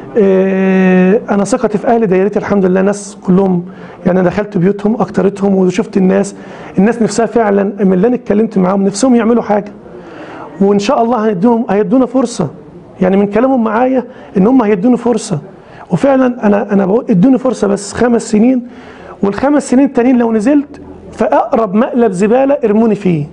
[SPEAKER 2] اه انا ثقتي في اهل دايرتي الحمد لله ناس كلهم، يعني انا دخلت بيوتهم اكترتهم وشفت الناس الناس نفسها فعلا من اللي انا اتكلمت معاهم نفسهم يعملوا حاجه، وان شاء الله هيدوهم هيدونا فرصه. يعني من كلامهم معايا ان هم هيدوني فرصه، وفعلا انا انا بقول ادوني فرصه بس خمس سنين، والخمس سنين التانيين لو نزلت فاقرب مقلب زباله ارموني فيه.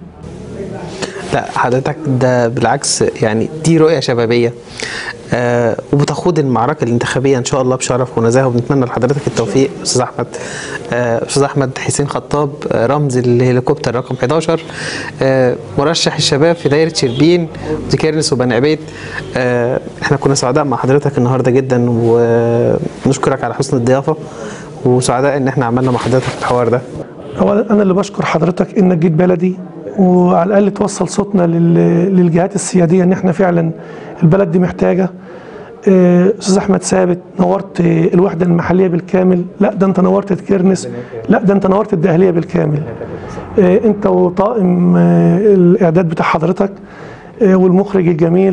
[SPEAKER 1] لا حضرتك ده بالعكس، يعني دي رؤيه شبابيه آه وبتخوض المعركه الانتخابيه ان شاء الله بشرف ونزاهه، وبنتمنى لحضرتك التوفيق. استاذ احمد آه استاذ احمد حسين خطاب آه رمز الهليكوبتر رقم حداشر، آه مرشح الشباب في دايره شربين وتكرنس وبني عبيد. آه احنا كنا سعداء مع حضرتك النهارده جدا، ونشكرك على حسن الضيافه، وسعداء ان احنا عملنا مع حضرتك الحوار ده.
[SPEAKER 2] اولا انا اللي بشكر حضرتك انك جيت بلدي، وعلى الاقل توصل صوتنا للجهات السياديه ان احنا فعلا البلد دي محتاجه. استاذ احمد ثابت نورت الوحده المحليه بالكامل، لا ده انت نورت تكرنس، لا ده انت نورت الدهليه بالكامل. انت وطاقم الاعداد بتاع حضرتك والمخرج الجميل،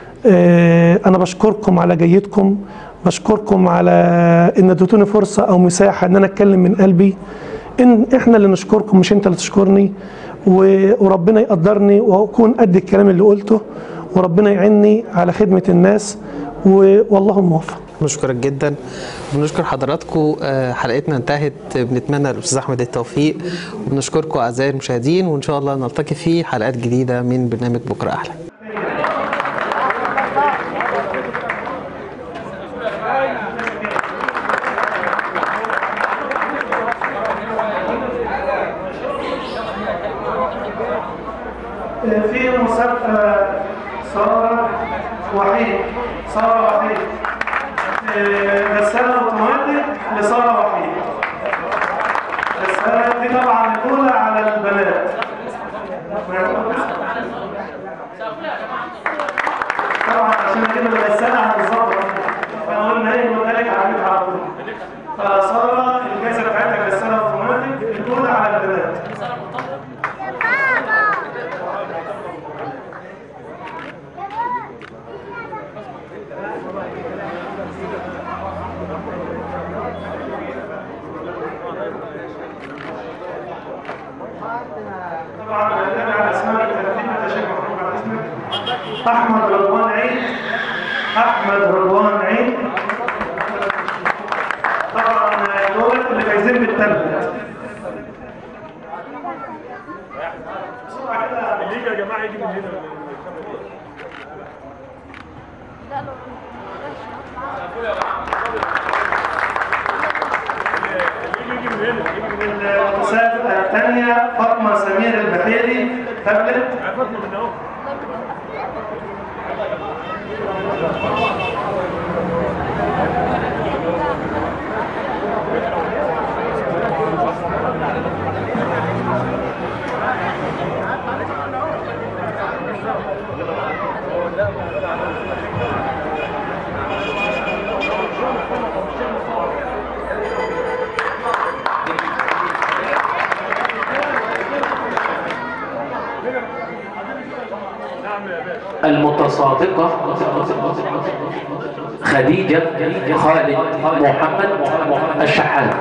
[SPEAKER 2] انا بشكركم على جيدكم، بشكركم على ان اديتوني فرصه او مساحه ان انا اتكلم من قلبي. ان احنا اللي نشكركم مش انت اللي تشكرني، وربنا يقدرني واكون قد الكلام اللي قلته، وربنا يعيني على خدمه الناس، والله الموفق.
[SPEAKER 1] بنشكرك جدا وبنشكر حضراتكم. حلقتنا انتهت، بنتمنى للاستاذ احمد التوفيق، وبنشكركم اعزائي المشاهدين، وان شاء الله نلتقي في حلقات جديده من برنامج بكره احلى.
[SPEAKER 2] في مسابقة سارة وحيد، سارة وحيد غسالة اوتوماتيك لسارة وحيد. الغسالة دي طبعا الأولى على البنات، طبعا عشان كده الغسالة هتتظبط، فأنا قلنا هي المنتج عليك على طول. فسارة الجائزة بتاعتها غسالة اوتوماتيك الأولى على البنات. طبعا النبي على اسماء الترتيب التشيك محمود على اسمك احمد رضوان عيد، احمد رضوان عيد. طبعا دول اللي فايزين بالتابلت. بسرعه كده اللي يا جماعه يجي من هنا. المسابقة الثانية فاطمة سمير البحيري تابلت.
[SPEAKER 3] المتسابقة خديجة خالد محمد الشحات.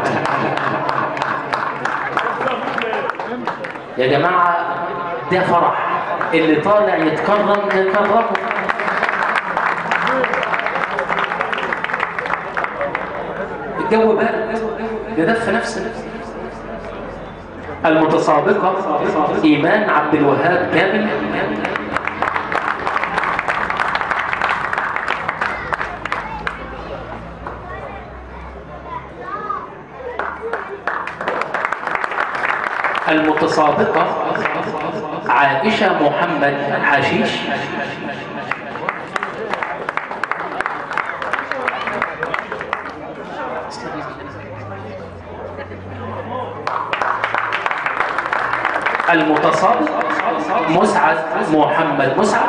[SPEAKER 3] يا جماعة ده فرح، اللي طالع يتكرم نكرمه. الجو بارد ندفي نفسنا. المتسابقة إيمان عبد الوهاب كامل. المتسابقة عائشة محمد حشيش. المتسابق مسعد محمد مسعد.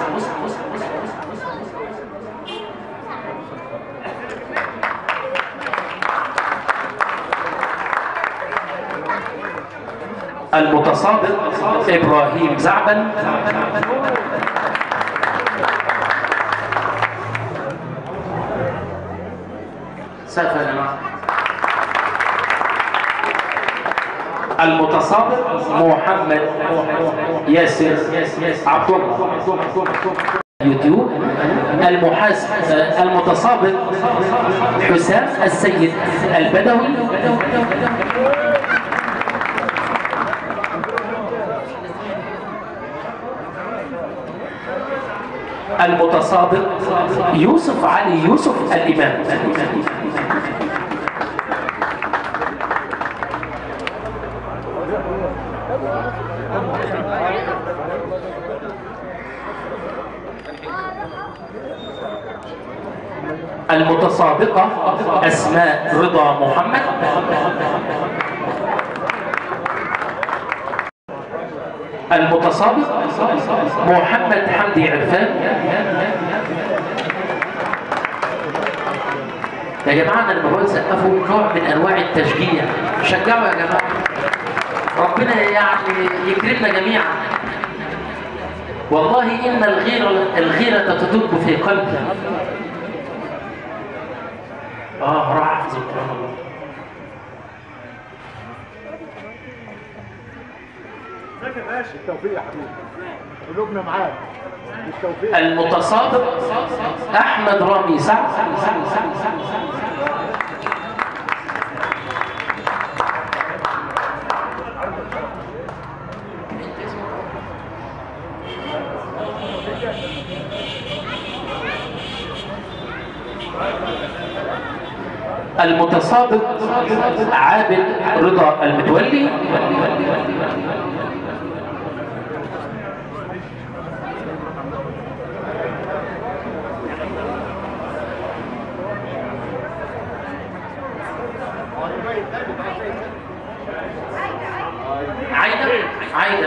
[SPEAKER 3] المتسابق إبراهيم زعبل. سافر يا جماعة. المتسابق محمد ياسر عبد الله يوتيوب. المحاسب المتسابق حسام السيد البدوي. المتسابق يوسف علي يوسف الإمام. المتسابقة أسماء رضا محمد. المتسابق محمد حمدي عرفان. يا جماعة أنا لما بقول سقفوا نوع من أنواع التشجيع، شجعوا يا جماعة، ربنا يعني يكرمنا جميعا. والله إن الغيرة الغيرة تدب في قلبي. آه راح أحفظ القرآن الله.
[SPEAKER 4] بالتوفيق يا حبيبي، قلوبنا معاك. بالتوفيق.
[SPEAKER 3] المتسابق أحمد رامي سعد. المتسابق عابد رضا المتولي. عايدة عايدة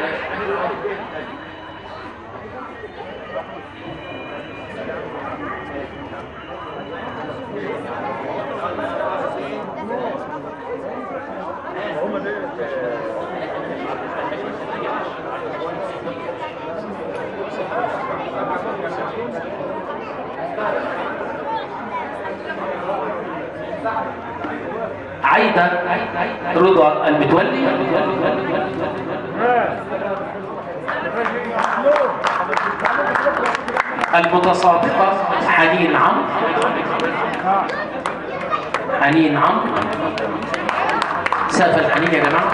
[SPEAKER 3] عايدة رضا المتولي. المتسابقة حنين عمرو. حنين عمرو. سقف الحنين يا جماعة.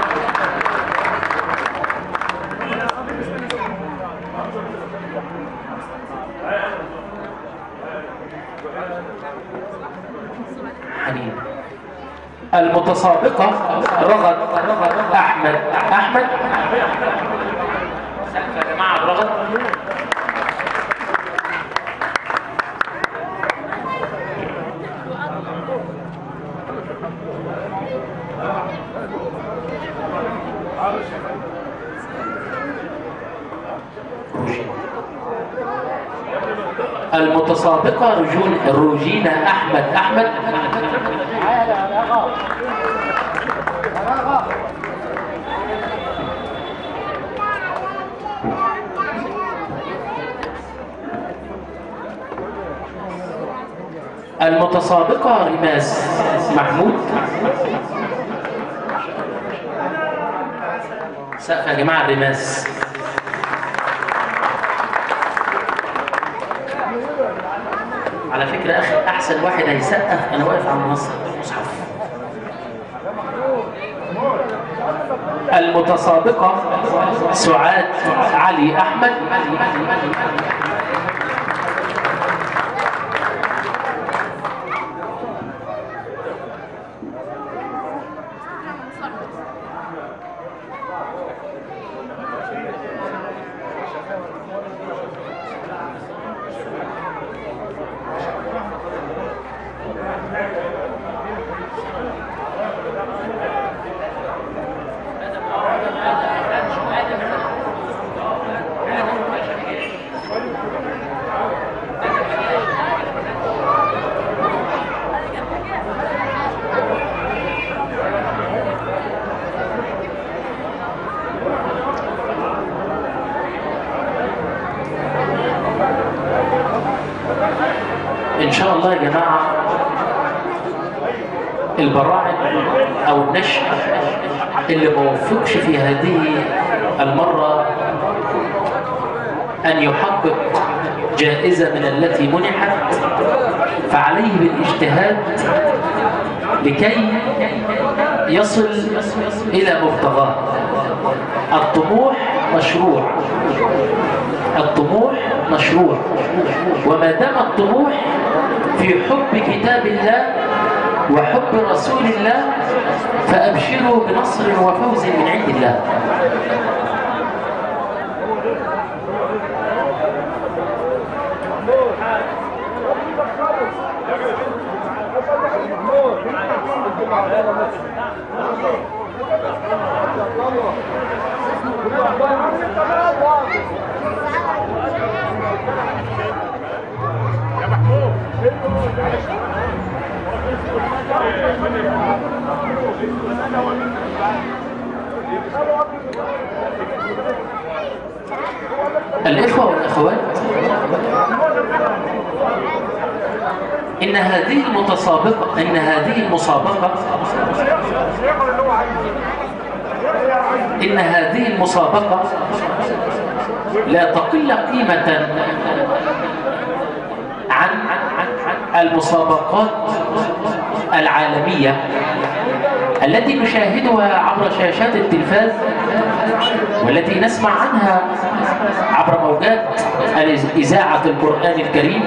[SPEAKER 3] حنين. المتسابقة رغد أحمد أحمد. سقف يا جماعة رغد. المتسابقة رجون روجينا أحمد أحمد. المتسابقة رماس محمود. سقف يا جماعة الرماس. على فكرة أخي أحسن واحد هيسقف أنا واقف على المنصة المصحف. المتسابقة سعاد علي أحمد. إن شاء الله يا جماعة البراعم أو النشء اللي ما وفقش في هذه المرة أن يحقق جائزة من التي منحت، فعليه بالاجتهاد لكي يصل إلى مبتغاه. الطموح مشروع، الطموح مشروع، وما دام الطموح في حب كتاب الله وحب رسول الله فأبشروا بنصر وفوز من عند الله.
[SPEAKER 4] يا محمود
[SPEAKER 3] الإخوة والأخوات، إن هذه المتسابقة إن هذه المسابقة إن هذه المسابقة لا تقل قيمة عن المسابقات العالمية التي نشاهدها عبر شاشات التلفاز والتي نسمع عنها عبر موجات إذاعة القرآن الكريم.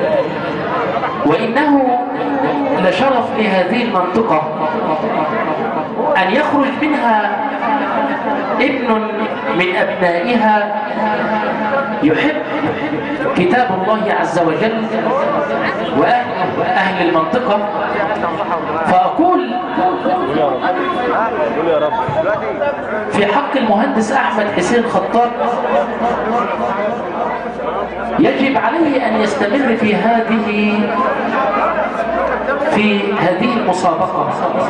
[SPEAKER 3] وإنه لشرف لهذه المنطقة أن يخرج منها ابن من أبنائها يحب كتاب الله عز وجل وأهل المنطقة. فأقول في حق المهندس أحمد حسين خطاب يجب عليه أن يستمر في هذه في هذه المسابقة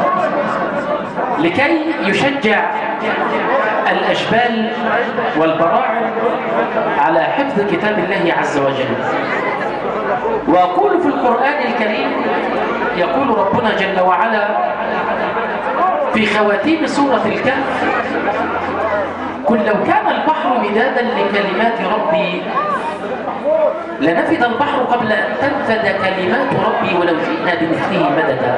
[SPEAKER 3] لكي يشجع الأشبال والبراعم على حفظ كتاب الله عز وجل. وأقول في القرآن الكريم يقول ربنا جل وعلا في خواتيم سورة الكهف: قل لو كان البحر مدادا لكلمات ربي لنفد البحر قبل أن تنفد كلمات ربي ولو جئنا بمثله مددا.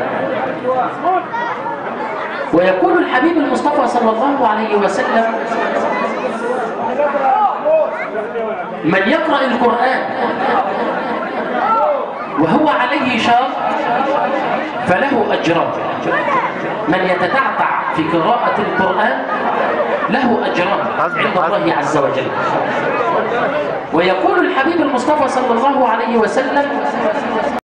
[SPEAKER 3] ويقول الحبيب المصطفى صلى الله عليه وسلم: من يقرأ القرآن وهو عليه شاق فله أجران، من يتتعتع في قراءة القرآن له أجران عند الله عز وجل. ويقول الحبيب المصطفى صلى الله عليه وسلم: